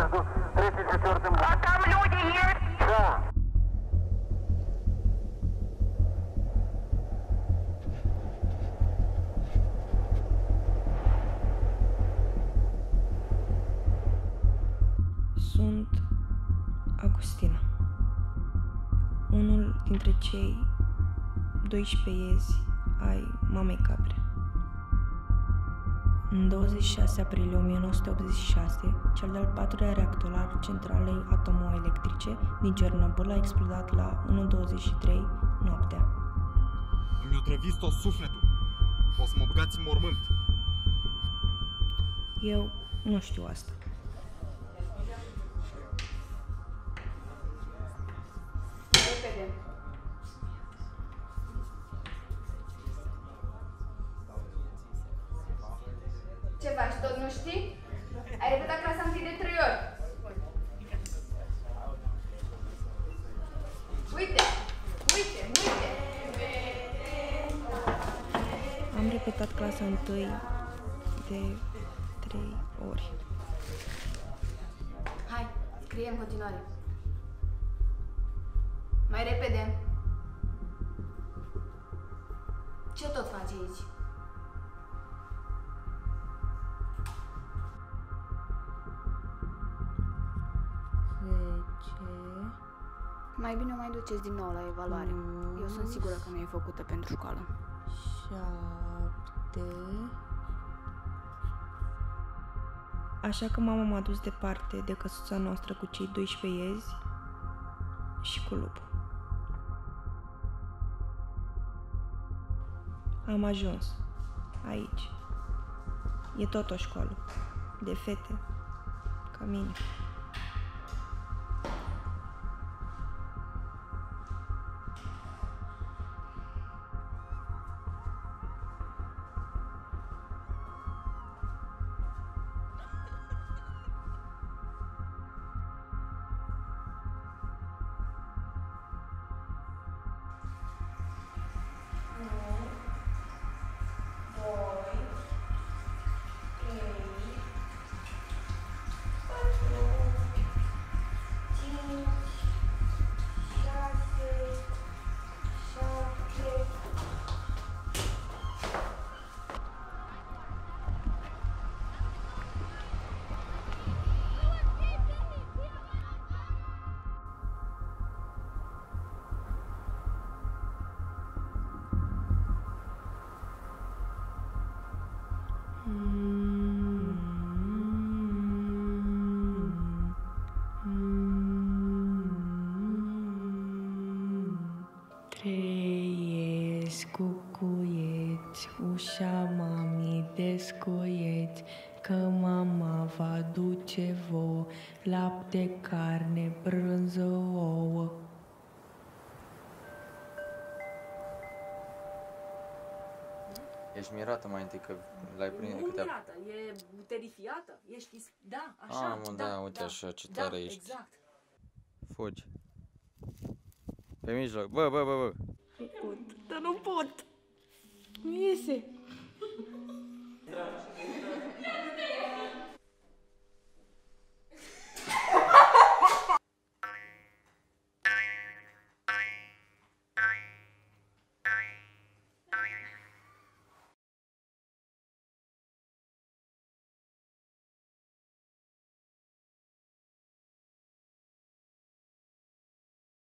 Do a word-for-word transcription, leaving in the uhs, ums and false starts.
сразу тридцать-четвёртым. А там люди есть? Да. Sunt Agustina, unul dintre cei doisprezece iezi ai mamei Capre. În douăzeci și șase aprilie o mie nouă sute optzeci și șase, cel de-al patrulea reactor al centralei atomoelectrice din Cernobâl a explodat la unu douăzeci și trei noaptea. Îmi otrăviți tot sufletul. O să mă băgați în mormânt. Eu nu știu asta. Repede. Ce faci, tot nu știi? Ai repetat clasa întâi de trei ori. Uite, uite, uite. Am repetat clasa întâi de trei ori. Hai, scrie în continuare. Mai repede. Ce tot faci aici? zece. Mai bine o mai duceți din nou la evaluare. Eu sunt sigură că nu e făcută pentru școală. șapte. Așa că mama m-a dus departe de căsuța noastră cu cei doisprezece iezi și cu lupul. Am ajuns aici. E tot o școală de fete ca mine. Trăiesc cucuieți, ușa mamii descuieți, că mama va duce vouă, lapte, carne, brânză, ouă. Ești mirată mai întâi că l-ai prins Nu câte... mirată, e terifiată. Ești, da, așa. Ah, mă, da, da, uite da, așa, ce da, tare ești. Exact. Fugi. Pe mijloc, bă, bă, bă, bă. Nu pot, dar nu pot. Nu iese.